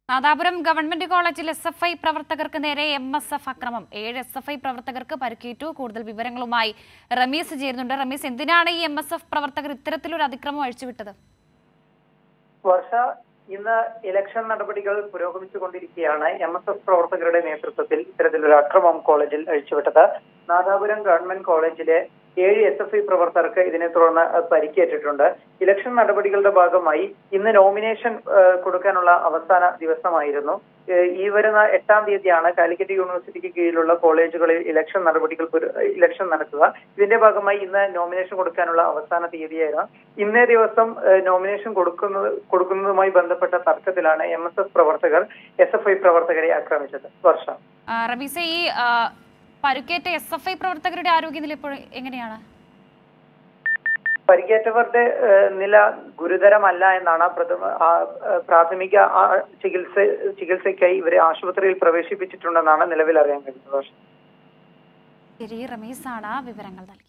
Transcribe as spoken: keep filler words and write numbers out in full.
Nadapuram government കോളേജിൽ S F I പ്രവർത്തകർക്ക് നേരെ എം എസ് എഫ് അക്രമം. ഏഴ് എസ് എഫ് ഐ പ്രവർത്തകർക്ക് പരിക്കേറ്റു. കൂടുതൽ വിവരങ്ങളുമായി റമീസ് ചേരുന്നുണ്ട്. റമീസ്, എന്തിനാണ് ഈ എം എസ് എഫ് പ്രവർത്തകർ ഇത്തരത്തിലൊരു അതിക്രമം അഴിച്ചുവിട്ടത്? വർഷ, ഇന്ന് ഇലക്ഷൻ നടപടികൾ പുരോഗമിച്ചുകൊണ്ടിരിക്കുകയാണ്. എം എസ് എഫ് പ്രവർത്തകരുടെ നേതൃത്വത്തിൽ ഇത്തരത്തിലൊരു അക്രമം കോളേജിൽ അഴിച്ചുവിട്ടത്. നാദാപുരം ഗവൺമെന്റ് കോളേജിലെ ഏഴ് എസ് എഫ് ഐ പ്രവർത്തകർക്ക് ഇതിനെ തുടർന്ന് പരിക്കേറ്റിട്ടുണ്ട്. ഇലക്ഷൻ നടപടികളുടെ ഭാഗമായി ഇന്ന് നോമിനേഷൻ കൊടുക്കാനുള്ള അവസാന ദിവസമായിരുന്നു. ഈ വരുന്ന എട്ടാം തീയതിയാണ് കാലിക്കറ്റ് യൂണിവേഴ്സിറ്റിക്ക് കീഴിലുള്ള കോളേജുകളിൽ ഇലക്ഷൻ നടപടികൾ ഇലക്ഷൻ നടക്കുക. ഇതിന്റെ ഭാഗമായി ഇന്ന് നോമിനേഷൻ കൊടുക്കാനുള്ള അവസാന തീയതിയായിരുന്നു. ഇന്നേ ദിവസം നോമിനേഷൻ കൊടുക്കുന്നത് കൊടുക്കുന്നതുമായി ബന്ധപ്പെട്ട തർക്കത്തിലാണ് എം എസ് എഫ് പ്രവർത്തകർ എസ് എഫ് ഐ പ്രവർത്തകരെ ആക്രമിച്ചത്. വർഷ, റമീസ, ഈ പരുക്കേറ്റ എസ് എഫ് ഐ പ്രവർത്തകരുടെ ആരോഗ്യനില ഇപ്പോൾ എങ്ങനെയാണ്? പരിക്കേറ്റവരുടെ നില ഗുരുതരമല്ല എന്നാണ് പ്രാഥമിക ചികിത്സ ചികിത്സയ്ക്കായി ഇവരെ ആശുപത്രിയിൽ പ്രവേശിപ്പിച്ചിട്ടുണ്ടെന്നാണ് നിലവിൽ അറിയാൻ കഴിയുന്നത്. ശരി, റമീസാണ് വിവരങ്ങൾ നൽകി.